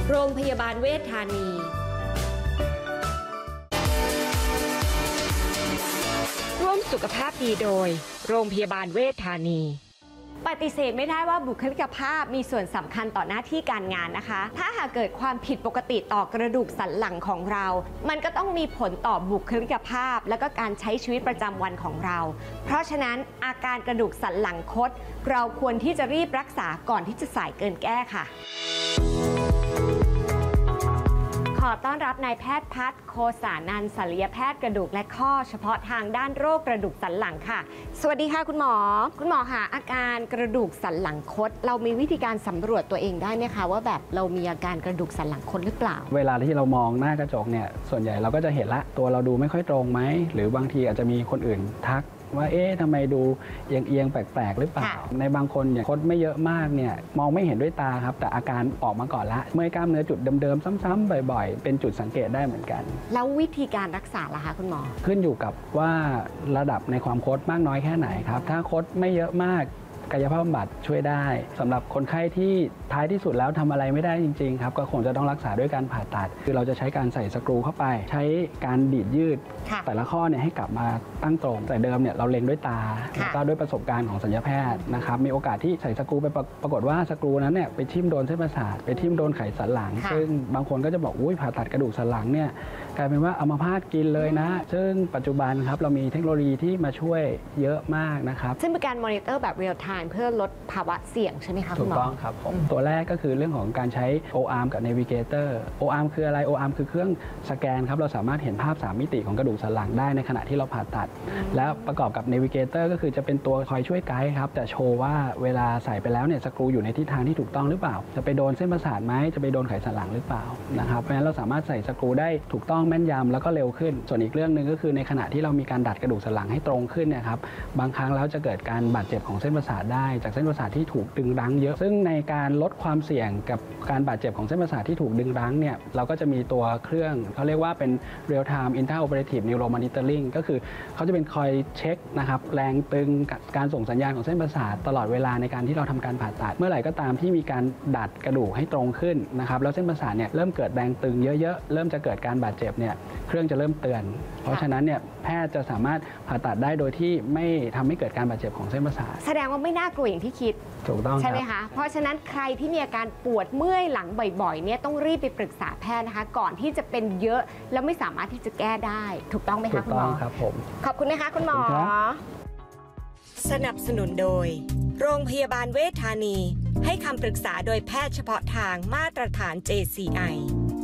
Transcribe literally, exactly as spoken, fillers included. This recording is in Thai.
โรงพยาบาลเวชธานีร่วมสุขภาพดีโดยโรงพยาบาลเวชธานีปฏิเสธไม่ได้ว่าบุคลิกภาพมีส่วนสำคัญต่อหน้าที่การงานนะคะถ้าหากเกิดความผิดปกติต่อกระดูกสันหลังของเรามันก็ต้องมีผลต่อบุคลิกภาพและก็การใช้ชีวิตประจำวันของเราเพราะฉะนั้นอาการกระดูกสันหลังคดเราควรที่จะรีบรักษาก่อนที่จะสายเกินแก้ค่ะขอต้อนรับนายแพทย์พัฒน์โคสานันท์ศัลยแพทย์กระดูกและข้อเฉพาะทางด้านโรคกระดูกสันหลังค่ะสวัสดีค่ะคุณหมอคุณหมอค่ะอาการกระดูกสันหลังคดเรามีวิธีการสำรวจตัวเองได้ไหมคะว่าแบบเรามีอาการกระดูกสันหลังคดหรือเปล่าเวลาที่เรามองหน้ากระจกเนี่ยส่วนใหญ่เราก็จะเห็นละตัวเราดูไม่ค่อยตรงไหมหรือบางทีอาจจะมีคนอื่นทักว่าเอ๊ะทำไมดูเอียงๆแปลกๆหรือเปล่าในบางคนเนี่ยคดไม่เยอะมากเนี่ยมองไม่เห็นด้วยตาครับแต่อาการออกมาก่อนละเมื่อยกล้ามเนื้อจุดเดิมๆซ้ำๆบ่อยๆเป็นจุดสังเกตได้เหมือนกันแล้ววิธีการรักษาล่ะคะคุณหมอขึ้นอยู่กับว่าระดับในความคดมากน้อยแค่ไหนครับถ้าคดไม่เยอะมากกายภาพบำบัดช่วยได้สำหรับคนไข้ที่ท้ายที่สุดแล้วทำอะไรไม่ได้จริงๆครับก็คงจะต้องรักษาด้วยการผ่าตัดคือเราจะใช้การใส่สกรูเข้าไปใช้การดีดยืดแต่ละข้อเนี่ยให้กลับมาตั้งตรงแต่เดิมเนี่ยเราเล็งด้วยตาแล้วก็ด้วยประสบการณ์ของศัลยแพทย์นะครับมีโอกาสที่ใส่สกรูไปปรากฏว่าสกรูนั้นเนี่ยไปทิ่มโดนเส้นประสาทไปทิ่มโดนไขสันหลังซึ่งบางคนก็จะบอกอุ้ยผ่าตัดกระดูกสันหลังเนี่ยกลายเป็นว่าอัมพาตกินเลยนะซึ่งปัจจุบันครับเรามีเทคโนโลยีที่มาช่วยเยอะมากนะครับซึ่งเป็นการมอนิเตอร์แบบเรียลไทม์เพื่อลดภาวะเสี่ยงใช่ไหมคะถูกต้องครับผมตัวแรกก็คือเรื่องของการใช้ โอ อาร์ม กับ Navigator โอ อาร์ม คืออะไร โอ อาร์ม คือเครื่องสแกนครับเราสามารถเห็นภาพสามมิติของกระดูกสันหลังได้ในขณะที่เราผ่าตัดแล้วประกอบกับ Navigator ก็คือจะเป็นตัวคอยช่วยไกด์ครับจะโชว์ว่าเวลาใส่ไปแล้วเนี่ยสกรูอยู่ในทิศทางที่ถูกต้องหรือเปล่าจะไปโดนเส้นประสาทไหมจะไปโดนไขสันหลังหรือเปล่านะครับเพราะฉะนั้นเราสามารถใส่สกรูได้ถูกต้องแม่นยำแล้วก็เร็วขึ้นส่วนอีกเรื่องหนึ่งก็คือในขณะที่เรามีการดัดกระดูกสันหลังให้ตรงขึ้นเนี่ยครับบางครั้งแล้วจะเกิดการบาดเจ็บของเส้นประสาทได้จากเส้นประสาทที่ถูกดึงรั้งเยอะซึ่งในการลดความเสี่ยงกับการบาดเจ็บของเส้นประสาทที่ถูกดึงรั้งเนี่ยเราก็จะมีตัวเครื่องเขาเรียกว่าเป็น real time intraoperative neuro monitoring ก็คือเขาจะเป็นคอยเช็คนะครับแรงตึงการส่งสัญญาณของเส้นประสาทตลอดเวลาในการที่เราทำการผ่าตัดเมื่อไหร่ก็ตามที่มีการดัดกระดูกให้ตรงขึ้นนะครับแล้วเส้นประสาทเนี่ยเริ่มเกิดแรงตึงเยอะๆเริ่มจะเกิดการบาดเจ็บเนี่ยเครื่องจะเริ่มเตือนเพราะฉะนั้นเนี่ยแพทย์จะสามารถผ่าตัดได้โดยที่ไม่ทำให้เกิดการบาดเจ็บของเส้นประสาทแสดงว่าไม่น่ากลัวอย่างที่คิดถูกต้องใช่ไหมคะเพราะฉะนั้นใครที่มีอาการปวดเมื่อยหลังบ่อยๆเนี่ยต้องรีบไปปรึกษาแพทย์นะคะก่อนที่จะเป็นเยอะแล้วไม่สามารถที่จะแก้ได้ถูกต้องไหมคะคุณหมอถูกต้องครับผมขอบคุณนะคะคุณหมอสนับสนุนโดยโรงพยาบาลเวชธานีให้คำปรึกษาโดยแพทย์เฉพาะทางมาตรฐาน เจ ซี ไอ